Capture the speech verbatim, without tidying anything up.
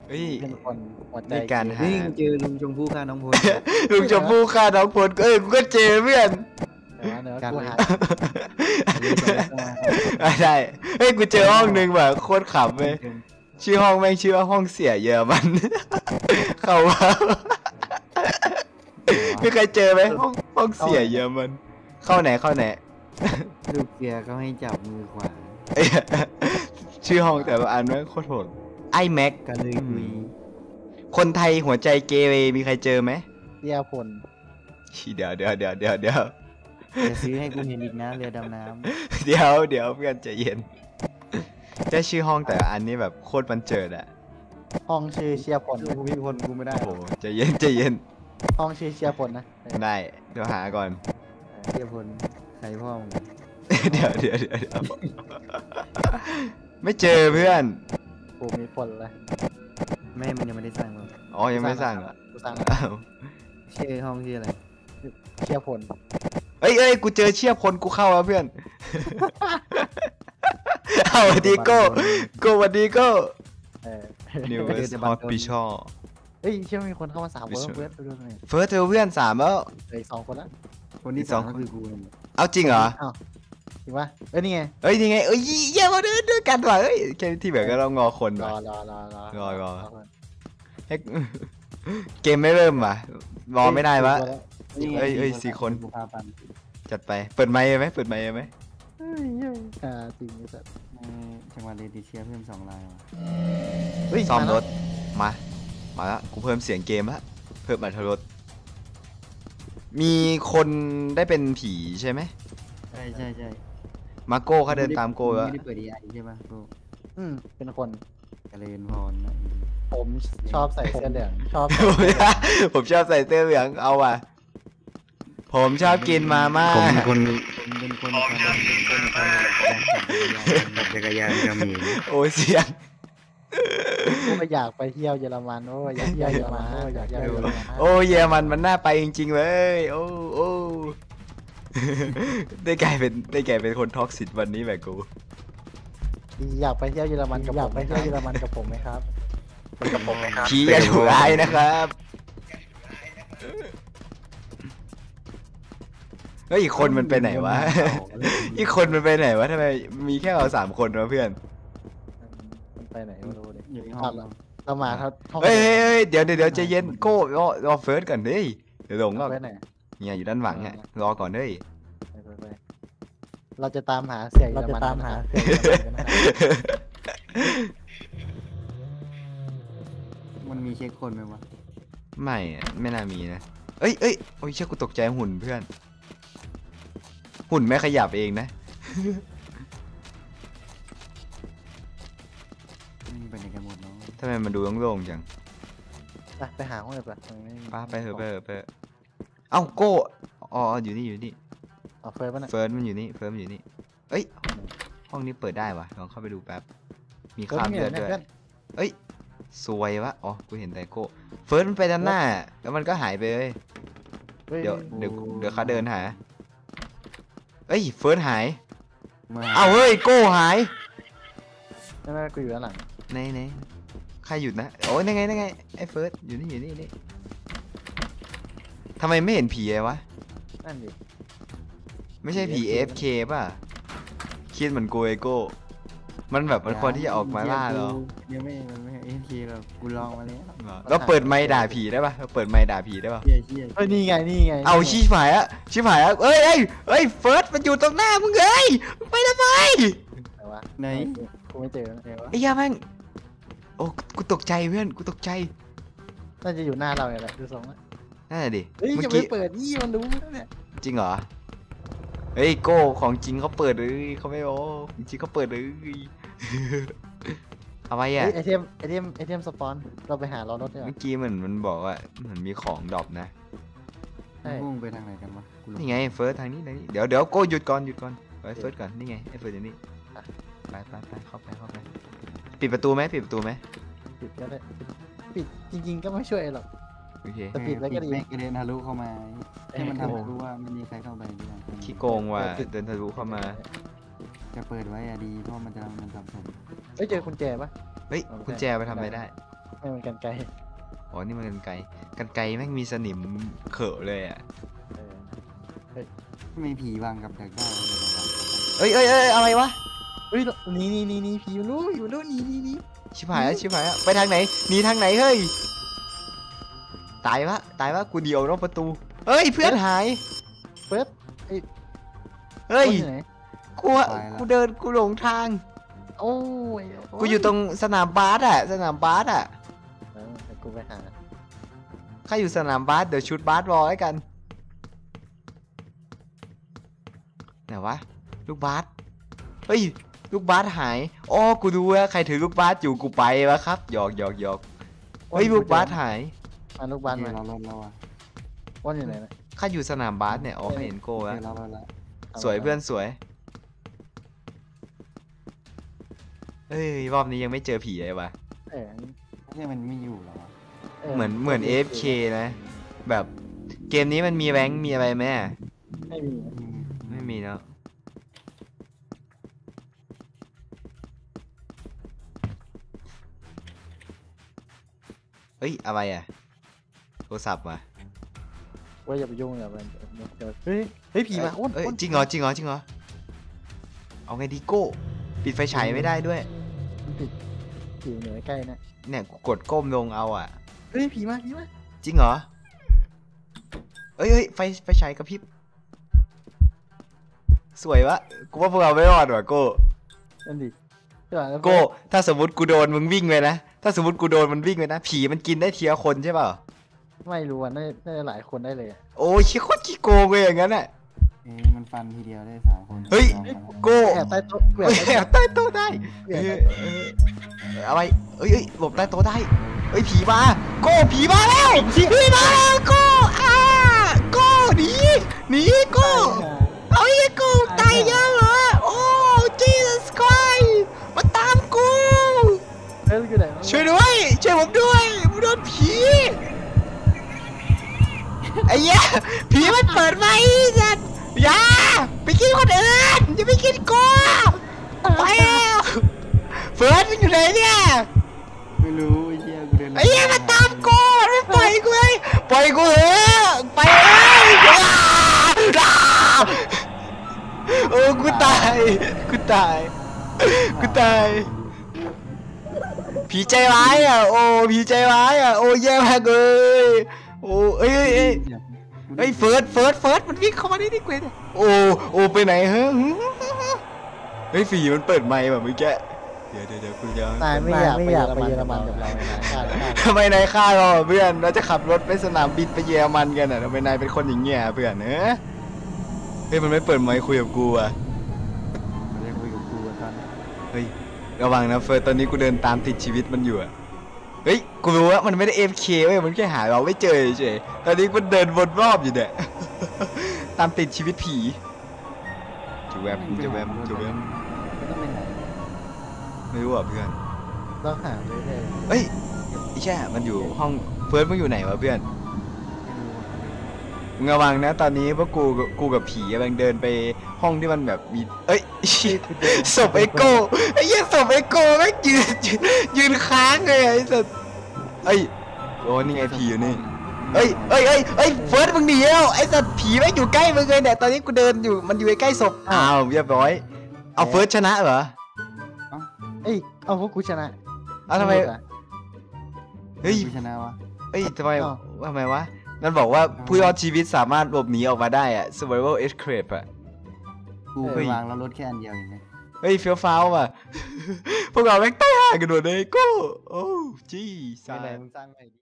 เฮ้ยเป็นคนหัวใจในการหานี่เจอลุงชมพู่ฆ่าน้องพลลุงชมพู่ฆ่าน้องพลเอ้ยกูก็เจอเพื่อนเดี๋ยวเดี๋ยวกูหาได้เฮ้ยกูเจอห้องหนึ่งแบบโคตรขำเลยชื่อห้องแม่งชื่อว่าห้องเสียเยอรมัน เข้ามาไม่เคยเจอไหมห้องห้องเสียเยอรมันเข้าไหนเข้าไหนลูกเสียเขาให้จับมือขวาเอ้ยชื่อห้องแต่ละอันแม่งโคตรโหดไอแม็กกันเลยคุยคนไทยหัวใจเกเรมีใครเจอไหมเสียผลเดี๋ยวเดี๋ยวเดี๋ยวเดี๋ยวเดี๋ยวจะซื้อให้กูเห็นอีกนะเรือดำน้เดี๋ยวเดี๋ยวเพื่อนใจเย็นเจ้าชื่อห้องแต่ละอันนี้แบบโคตรบันเจิดอะห้องชื่อเชียร์ผลำกูมีคนกูไม่ได้โอ้โหใจเย็นใจเย็นห้องชื่อเชียร์ผลนะได้เดี๋ยวหาก่อนเทียพลใครพ่อมึงเดี๋ยวเดี๋ยวเดี๋ยวเดี๋ยวไม่เจอเพื่อนกูมีผลเลยแม่มันยังไม่ได้สร้างหรอกอ๋อยังไม่สั่งเหรอกูสั่งอ้าวชื่อห้องชื่ออะไรเชียร์ผลเอ้ยเอ้ยกูเจอเชียบคนกูเข้าแล้วเพื่อน เอาสวัสดีโก้โก้สวัสดีโก้เออนิวเวสฮอตปิชอเฮ้ยเชื่อมีคนเข้ามาสามเวิร์กเวิร์กดูหน่อยเฟิร์สเธอเพื่อนสามแล้วเหลืออีกสองคนละคนที่สสออง งก็คือกูเอาจริงเหรออ้าวจริงปะเอ้ยนี่ไงเอ้ยยังไงเอ้ยเยี่ยมมาด้วยด้วยกันว่ะเอ้ยแค่ที่แบบก็ต้องงอคนรว่ะอรอรอรอรอรอ เฮ้ยเกมไม่เริ่มว่ะรอไม่ได้วะ เอ้ยเอ้ยสี่คนกูพาปันจัดไปเปิดไมค์ไหมเปิดไมค์ไหมเฮ้ยเฮ้ยอ่าจริงไอ้สัสในจังหวัดเลติเชียเพิ่มสองลายว่ะเฮ้ยซ่อมาร แล้วถมามาแล้วกูเพิ่มเสียงเกมละเพิ่มอัตรสมีคนได้เป็นผีใช่ไหมใช่ใช่ใช่มาโก้เขาเดินตามโก้แล้วไม่ได้เปิดดีไอใช่ป่ะกูอืมเป็นคนเจริญพรนะผมชอบใส่เสื้อเหลืองชอบผมชอบใส่เสื้อเหลืองเอาว่ะผมชอบกินมาม่าผมเป็นคนผมเป็นคนทำเป็นคนทำจักรยานกระหมี่โอ้เสียงกูไม่อยากไปเที่ยวเยอรมันโอ้ยอยากเที่ยวเยอรมันโอ้ยอยากเที่ยวเยอรมันโอ้เยอรมันมันน่าไปจริงๆเลยโอ้โอ้ได้กลายเป็นได้กลายเป็นคนท็อกซิตวันนี้แบบกูอยากไปเที่ยวเยอรมันกับอยากไปเที่ยวเยอรมันกับผมไหมครับกับผมไหมครับผีอย่าถูกร้ายนะครับเฮ้ยอีกคนมันไปไหนวะ อีกคนมันไปไหนวะทำไมมีแค่เราสามคนวะเพื่อนมันไปไหนไม่รู้เลยอยู่ในห้องเราเรามาเขาห้องเฮ้ยเฮ้ยเฮ้ยเดี๋ยวเดี๋ยวเดี๋ยวใจเย็นโก้รอรอเฟิร์สก่อนเฮ้ยเดี๋ยวหลงก็ไปไหนเนี่ยอยู่ด้านหลังเนี่ยรอก่อนเฮ้ยไปไปไปเราจะตามหาเสียเราจะตามหาเสียมันมีเช็คคนไหมวะไม่อะไม่น่ามีนะเอ้ยเอ้ยโอ้ยเชื่อกูตกใจหุ่นเพื่อน หุ่นไม่ขยับเองนะไปไหนกันหมดเนาะทำไมมันดูโล่งๆจังไปหาห้องเลยปะป้าไปเถอะไปเถอะไปเถอะเอ้าโก้อ๋ออยู่นี่อยู่นี่เอาเฟิร์สป่ะน่ะเฟิร์สมันอยู่นี่เฟิร์สมันอยู่นี่เอ้ยห้องนี้เปิดได้วะลองเข้าไปดูแป๊บมีคราบเลือดด้วยเอ้ยสวยวะอ๋อกูเห็นแต่โก้เฟิร์สมันไปด้านหน้าแล้วมันก็หายไปเลยเดี๋ยวเดี๋ยวเดี๋ยวเขาเดินหาเอ้ยเฟิร์สหายมาเอ้าเฮ้ยโก้หายนั่นนั่นกูอยู่ด้านหลังไหนไหนใครหยุดนะโอ้ยนั่นไงนั่นไงไอ้เฟิร์สอยู่นี่อยู่นี่นี่ทำไมไม่เห็นผีเลยวะนั่นดิไม่ใช่ผี เอ เอฟ เค ป่ะคิดเหมือนกูไอโก้มันแบบมันควรที่จะออกมาล่าเราเดี๋ยวไม่มันไม่เอ็นทีเรากูลองมาแล้วเราเปิดไมค์ด่าผีได้ป่ะเราเปิดไมค์ด่าผีได้ป่ะเชี่ยเชี่ยเฮ้ยนี่ไงนี่ไงเอาชิบหายอะชิบหายอะเอ้ยเอ้ยเอ้ยเฟิร์สมันอยู่ตรงหน้ามึงเอ้ยมึงไปทำไมไหนวะไหนกูไม่เจอไหนวะไอ้ยาแม่งโอ้กูตกใจเพื่อนกูตกใจน่าจะอยู่หน้าเราเนี่ยแหละดูทรงแล้วนั่นแหละดิเฮ้ยเมื่จะอไปกี้เปิดยี่มันรู้แล้วเนี่ยจริงเหรอเฮ้ยโก้ของจริงเขาเปิดเลยเขาไม่โอ้จริงเขาเปิดเลยเอาไว้เฮ้อะยไอเทมไอเทมไอเทมสปอนเราไปหารอรถเนี่ยเมื่อกี้เหมือนมันบอกว่าเหมือนมีของดรอปนะใช่พุ่งไปทางไหนกันวะกูลงนี่ไงเฟิร์สทางนี้ทางนี้เดี๋ยวเดี๋ยวโก้หยุดก่อนหยุดก่อนไว้เฟิร์สก่อนนี่ไงไอ้เฟิร์สอยู่นี่ไปไปไปเข้าไปเข้าไปปิดประตูไหมปิดประตูไหมปิดก็ได้ปิดจริง ๆ ก็ไม่ช่วยหรอกโอเคแต่ปิดแล้วก็ดีแม่งกระเด็นทะลุเข้ามาให้มันทำให้รู้ว่าไม่มีใครเข้าไปด้วยขี้โกงว่ะเดินทะลุเข้ามาจะเปิดไว้อะดีเพราะมันจะมันสับสนเฮ้ยเจอกุญแจปะเฮ้ยกุญแจไปทำอะไรได้ไปไม่มันกันไกลอ๋อนี่มันกันไกรกันไกรแม่งมีสนิมเขอะเลยอ่ะเออมีผีวางกับดักได้เลยเอ้ยเอ้ยเอ้ยอะไรวะเฮ้ยหนี่นี่นี่นี่ผีมันรู้ผีมันรู้หนี่นี่นี่ชิบหายแล้วชิบหายแล้วไปทางไหนหนีทางไหนเฮ้ยตายวะตายวะกูเดียวนอกประตูเฮ้ยเพื่อนหายเฟิร์สเฮ้ยคนอยู่ไหนกูอะกูเดินกูหลงทางโอ้ยกูอยู่ตรงสนามบาสอะสนามบาสอะเออเดี๋ยวกูไปหาข้าอยู่สนามบาสเดี๋ยวชุดบาสรอให้กันไหนวะลูกบาสเฮ้ยลูกบาสหายอ๋อกูดูว่าใครถือลูกบาสอยู่กูไปวะครับหยอกหยอกหยอกเฮ้ยลูกบาสหายมาลูกบาสเจมาอเราเราเราอะว่านอยู่ไหนนะข้าอยู่สนามบาสเนี่ยอ๋อเห็นโกเจแล้วอเราเราละสวยเพื่อนสวยเอ้ยรอบนี้ยังไม่เจอผีเลยวะเออเนี่ยมันไม่อยู่หรอเหมือนเหมือน เอ เอฟ เค นะ แบบเกมนี้มันมีแบงค์มีอะไรไหมอะไม่มีไม่มีแล้วเฮ้ยอะไรอ่ะโทรศัพท์มาว่าอย่าไปยุ่งอย่าไปเดี๋ยวเฮ้ยเฮ้ยผีมาอ้วนเอ้ยอ้วนจริงเหรอจริงเหรอจริงเหรอเอาไงดีโก้ปิดไฟฉายไม่ได้ด้วยมันติดผีเหนือใกล้นะเนี่ยกูกดก้มลงเอาอ่ะเฮ้ยผีมาผีมาจริงเหรอเอ้ยเอ้ยไฟไฟฉายกระพริบสวยวะกูว่าพวกเราไม่รอดว่ะโก้นั่นดิใช่ป่ะแล้วโก้ถ้าสมมติกูโดนมึงวิ่งไปนะถ้าสมมติกูโดนมันวิ่งไปนะผีมันกินได้ทีละคนใช่เปล่าไม่รู้อ่ะน่าน่าจะหลายคนได้เลยอะโอ้ยโคตรขี้โกงเลยอย่างนั้นอ่ะเอ้ยมันฟันทีเดียวได้สามคนเฮ้ย โก้แอบใต้โต๊ะแอเฮ้ยบแอบใต้โต๊ะได้แอบเอใต้อเออเอออะไรเอ้ยเอ้ยหลบใต้โต๊ะได้เฮ้ยผีมาโก้ผีมาแล้วผีมาแล้วโก้อ้าโก้หนีหนีโก้เอาไอ้โก้ตายยังเหรอโอ้ Jesus Christ มาตามกูเฮ้ยอยู่ไหนวะช่วยด้วยช่วยผมด้วยผมโดนผีไอ้เหี้ยผีมันเปิดไฟสัตว์อย่าไปกินคนอื่นอย่าไปกินกูไปแล้วเฟิร์สมันอยู่ไหนเนี่ยไม่รู้ไอ้เหี้ยกูเดินไอ้เหี้ยมาตามกูไม่ปล่อยกูเลยปล่อยกูเถอะไปเลยอ้าโอ้กูตายกูตายกูตายผีใจร้ายอ่ะโอ้ผีใจร้ายอ่ะโอ้แย่มากเลยโอ้เอ้ยเอ้ยเอ้ยเฮ้ยเฟิร์สเฟิร์สเฟิร์สมันวิ่งเข้ามาได้ดิเกวยโอ้โอ้ไปไหนฮะเฮ้ยฝีมันเปิดไมค์แบบเมื่อกี้เดี๋ยวเดี๋ยวเดี๋ยวคุณยังนายไม่อยากไม่อยากไปเยอรมันกับเราเลยนะฆ่าฆ่าทำไมนายฆ่าเราอ่ะเพื่อนเราจะขับรถไปสนามบินไปเยอรมันกันอ่ะทำไมนายเป็นคนอย่างเงี้ยเพื่อนเนอะเฮ้ยมันไม่เปิดไมค์คุยกับกูอ่ะไม่ได้คุยกับกูอะตอนนี้เฮ้ยระวังนะเฟิร์สตอนนี้กูเดินตามติดชีวิตมันอยู่อ่ะเฮ้ยกูรู้ว่ามันไม่ได้ เอฟ เค เว้ยมันแค่หาเราไม่เจอเฉยตอนนี้กูเดินวนรอบอยู่เนี่ย ตามติดชีวิตผีจะแวบจะแวบจะแวบไม่ต้องไปไหนไม่รู้อ่ะเพื่อนต้องหาเรื่อยเฮ้ยไอ้แช่มันอยู่ห้องเฟิร์สมึงอยู่ไหนวะเพื่อนไม่รู้อะมึงระวังนะตอนนี้พวกกูกูกับผีกำลังเดินไปห้องที่มันแบบมีเอ้ย ศพไอโก้ไอ้เหี้ยศพไอโก้แม่งยืนยืนยืนค้างเลยไอ้สัสเอ้ยโอ้นี่ไงผีอยู่นี่เอ้ยเอ้ยเอ้ยเอ้ยเฟิร์สมึงหนีแล้วไอ้สัสผีแม่งอยู่ใกล้มึงเลยเนี่ยตอนนี้กูเดินอยู่มันอยู่ใกล้ศพอ้าวเรียบร้อยเอาเฟิร์สชนะเหรอๆเอ้ยเอาพวกกูชนะเอาทำไมอะเฮ้ยกูชนะวะเอ้ยทำไมอ้าวทำไมวะนั่นบอกว่าผู้รอดชีวิตสามารถหลบหนีออกมาได้อะ survival escape อะกูไปวางแล้วรถแค่อันเดียวเองนะเฮ้ยเฟี้ยวฟ้าวว่ะ พวกเราแม่งใต้ห่ากันหมดเลยโก้โอ้จีไม่สาไหนมึงสร้างใหม่ดิ